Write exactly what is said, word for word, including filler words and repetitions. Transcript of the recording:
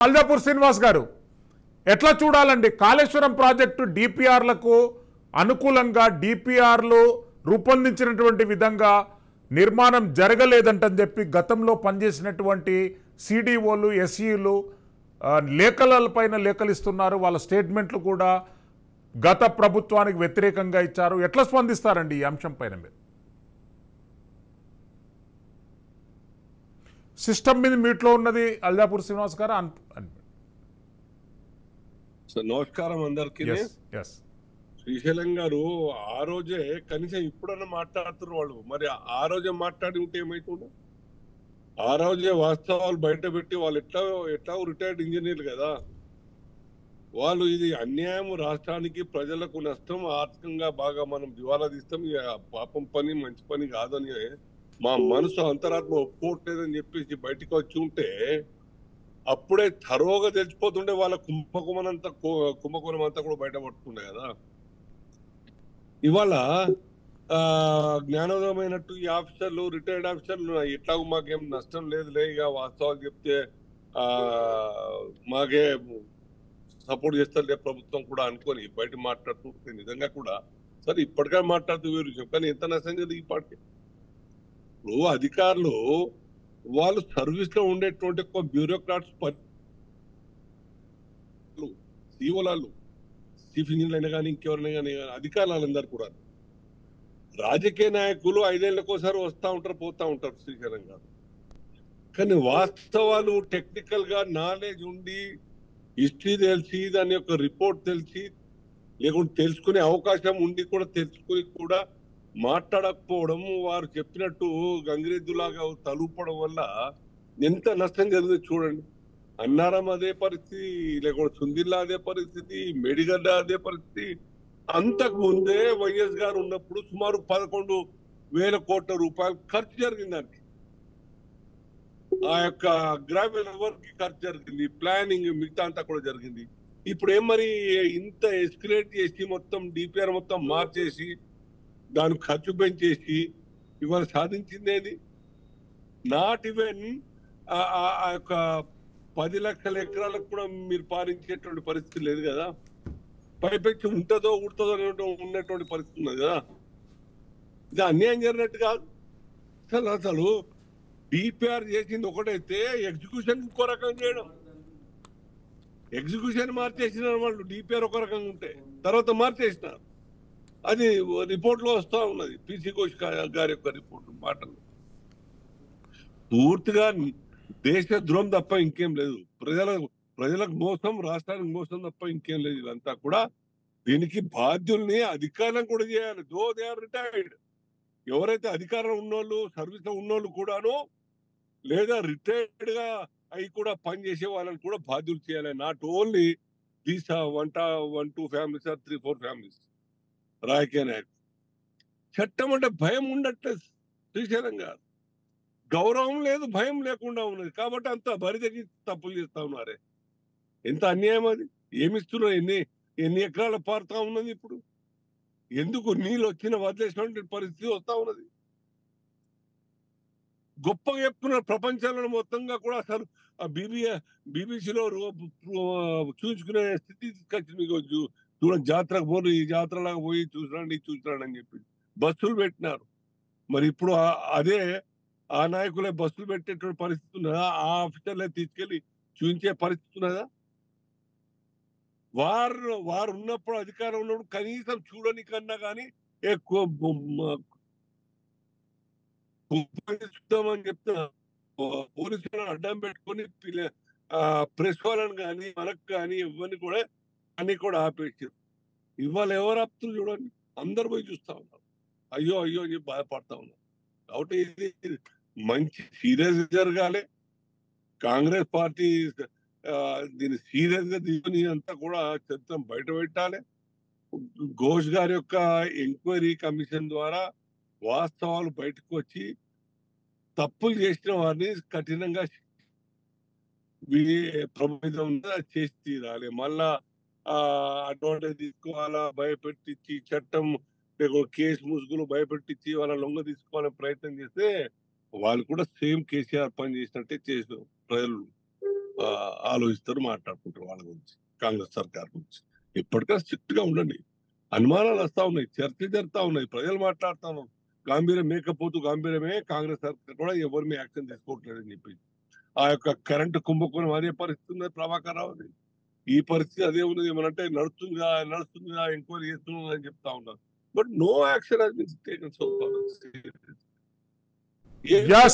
అల్దాపూర్ శ్రీనివాస్ గారు ఎట్లా చూడాలండి కాళేశ్వరం ప్రాజెక్టు డిపిఆర్లకు అనుకూలంగా డిపిఆర్లు రూపొందించినటువంటి విధంగా నిర్మాణం జరగలేదంటని చెప్పి గతంలో పనిచేసినటువంటి సిడిఓలు ఎస్ఈలు లేఖలపైన లేఖలు ఇస్తున్నారు. వాళ్ళ స్టేట్మెంట్లు కూడా గత ప్రభుత్వానికి వ్యతిరేకంగా ఇచ్చారు. ఎట్లా స్పందిస్తారండి ఈ అంశం పైన? మీరు సిస్టమ్ మీద మీట్లో ఉన్నది అల్దాపూర్ శ్రీనివాస్ గారు. నమస్కారం అందరికి. శ్రీశైలం గారు ఆ రోజే కనీసం ఇప్పుడన్నా మాట్లాడుతున్నారు వాళ్ళు. మరి ఆ రోజే మాట్లాడి ఉంటే ఏమైతుండే? ఆ రోజే వాస్తవాలు బయట పెట్టి వాళ్ళు ఎట్లా ఎట్లా రిటైర్డ్ ఇంజనీర్లు కదా వాళ్ళు. ఇది అన్యాయం, రాష్ట్రానికి ప్రజలకు నష్టం, ఆర్థికంగా బాగా మనం దివాలా తీస్తాం, పాపం పని మంచి పని కాదని మా మనసు అంతరాత్మ ఒప్పుకోవట్లేదని చెప్పేసి బయటకు వచ్చి ఉంటే అప్పుడే తరోగా తెలిసిపోతుండే వాళ్ళ కుంభకోణమంతా కుంభకోణం అంతా కూడా బయట పడుతుండే కదా. ఇవాళ ఆ జ్ఞానోదయమైనట్టు ఈ ఆఫీసర్లు, రిటైర్డ్ ఆఫీసర్లు ఎట్లాగో మాకేం నష్టం లేదులే, ఇక వాస్తవాలు చెప్తే ఆ మాకే సపోర్ట్ చేస్తారులే ప్రభుత్వం కూడా అనుకొని బయట మాట్లాడుతుంటే నిజంగా కూడా సరే ఇప్పటికే మాట్లాడుతూ వేరు విషయం. కానీ ఎంత నష్టం జరిగింది ఈ పార్టీ. ఇప్పుడు అధికారులు వాళ్ళు సర్వీస్ లో ఉండేటువంటి ఒక బ్యూరోక్రాట్స్, సీఓలాలు, చీఫ్ ఇంజనీర్లు అయినా కానీ ఇంకెవరైనా కానీ అధికారులందరూ కూడా రాజకీయ నాయకులు ఐదేళ్లకోసారి వస్తూ ఉంటారు, పోతా ఉంటారు శ్రీశైలం గారు. కానీ వాస్తవాలు టెక్నికల్ గా నాలెడ్జ్ ఉండి హిస్టరీ తెలిసి దాని యొక్క రిపోర్ట్ తెలిసి లేకుంటే తెలుసుకునే అవకాశం ఉండి కూడా తెలుసుకుని కూడా మాట్లాడకపోవడం, వారు చెప్పినట్టు గంగిరెద్దులాగా తలుపడం వల్ల ఎంత నష్టం జరిగింది చూడండి. అన్నారం అదే పరిస్థితి, లేకుంటే సుందిల్లా అదే పరిస్థితి, మేడిగడ్డ అదే పరిస్థితి. అంతకు ముందే వైఎస్ గారు ఉన్నప్పుడు సుమారు పదకొండు వేల కోట్ల రూపాయలు ఖర్చు జరిగింది దానికి. ఆ యొక్క గ్రామీణ వర్క్ ఖర్చు జరిగింది, ప్లానింగ్ మిగతా అంతా కూడా జరిగింది. ఇప్పుడు ఏం మరి ఇంత ఎస్కలేట్ చేసి మొత్తం డిపిఆర్ మొత్తం మార్చేసి దానికి ఖర్చు పెంచేసి ఇవాళ సాధించిందేది? నాట్ ఈవెన్ ఆ యొక్క పది లక్షల ఎకరాలకు కూడా మీరు పాలించేటువంటి పరిస్థితి లేదు కదా. పైపెచ్చి ఉంటుందో ఉడుతుందో ఉన్నటువంటి పరిస్థితి ఉన్నది కదా. ఇది అన్యాయం జరిగినట్టు కాదు. అసలు అసలు డిపిఆర్ చేసింది ఒకటైతే ఎగ్జిక్యూషన్ ఇంకో రకం చేయడం. ఎగ్జిక్యూషన్ మార్చేసిన వాళ్ళు డిపిఆర్ ఒక రకంగా ఉంటే తర్వాత మార్చేసినారు. అది రిపోర్ట్ లో వస్తా ఉన్నది, పిసి ఘోష్ గారి యొక్క రిపోర్ట్ మాటలు. పూర్తిగా దేశ ద్రోహం తప్ప ఇంకేం లేదు. ప్రజల ప్రజలకు మోసం, రాష్ట్రానికి మోసం తప్ప ఇంకేం లేదు. ఇదంతా కూడా దీనికి బాధ్యుల్ని అధికారం కూడా చేయాలి. Though they are retired. ఎవరైతే అధికారం ఉన్నోళ్ళు, సర్వీస్ లో ఉన్నోళ్ళు కూడాను లేదా రిటైర్డ్ గా అవి కూడా పనిచేసే వాళ్ళని కూడా బాధ్యులు చేయాలి. Not only these one one two families or three four families. రాజకీయ నాయకులు చట్టం అంటే భయం ఉండట్లేదు శ్రీశైలం గారు. గౌరవం లేదు, భయం లేకుండా ఉన్నది కాబట్టి అంత బరిదగి తప్పులు చేస్తా ఉన్నారే. ఎంత అన్యాయం అది. ఏమిస్తున్నారు? ఎన్ని ఎన్ని ఎకరాల పారుతా ఉన్నది ఇప్పుడు. ఎందుకు నీళ్ళు వచ్చిన వదిలేసినటువంటి పరిస్థితి వస్తా ఉన్నది. గొప్పగా చెప్తున్నారు ప్రపంచంలో మొత్తంగా కూడా. అసలు ఆ బీబీ బీబీసీలో చూసుకునే స్థితి తీసుకొచ్చింది. మీకు చూడండి, జాతరకు పోరు, ఈ జాతరలాగా పోయి చూసిరండి చూసిరండి అని చెప్పి బస్సులు పెట్టినారు. మరి ఇప్పుడు అదే ఆ నాయకులే బస్సులు పెట్టేటువంటి పరిస్థితి ఉన్నదా? ఆ ఆఫీసర్లే తీసుకెళ్లి చూపించే పరిస్థితి ఉన్నదా? వారు వారు ఉన్నప్పుడు అధికారం ఉన్నప్పుడు కనీసం చూడని కన్నా కానీ ఎక్కువ చూద్దామని చెప్తున్నా. పోలీసులను అడ్డం పెట్టుకుని ప్రెస్ వాళ్ళని కానీ మనకు కానీ ఇవన్నీ కూడా అన్ని కూడా ఆపేసారు. ఇవాళ ఎవరు ఆపుతున్నారు చూడండి, అందరు పోయి చూస్తా ఉన్నారు. అయ్యో అయ్యో అని చెప్పి బాధపడతా ఉన్నారు. కాబట్టి ఇది మంచి సీరియస్ జరగాలి. కాంగ్రెస్ పార్టీ దీన్ని సీరియస్ గా తీసుకుని అంతా కూడా చట్టం బయట పెట్టాలి. ఘోష్ గారి యొక్క ఎంక్వైరీ కమిషన్ ద్వారా వాస్తవాలు బయటకు వచ్చి తప్పులు చేసిన వారిని కఠినంగా ప్రభుత్వం చేసి తీరాలి. మళ్ళా ఆ అడ్వాంటేజ్ తీసుకోవాలా, భయపెట్టించి చట్టం కేసు ముసుగులు భయపెట్టించి వాళ్ళ లొంగ తీసుకోవాలని ప్రయత్నం చేస్తే వాళ్ళు కూడా సేమ్ కేసీఆర్ పని చేసినట్టే చేసారు ప్రజలు. ఆ, ఆలోచిస్తారు, మాట్లాడుకుంటారు వాళ్ళ గురించి, కాంగ్రెస్ సర్కార్ గురించి. ఎప్పటికైనా స్ట్రిక్ట్ గా ఉండండి. అనుమానాలు వస్తా ఉన్నాయి, చర్చ జరుగుతా ఉన్నాయి, ప్రజలు మాట్లాడుతా ఉన్నారు. గాంభీర్యం మేకపోతూ గాంభీర్యమే, కాంగ్రెస్ సర్కార్ కూడా ఎవరి మీద యాక్షన్ తీసుకోవట్లేదని చెప్పి ఆ యొక్క కరెంటు కుంభకోణం అదే పరిస్థితి ఉన్నది ప్రభాకర్ రావు. ఈ పరిస్థితి అదే ఉన్నది. ఏమనంటే నడుస్తుందిగా నడుస్తుందిగా ఎంక్వైరీ చేస్తున్నది అని చెప్తా ఉన్నారు. But no action has been taken so far. Yes.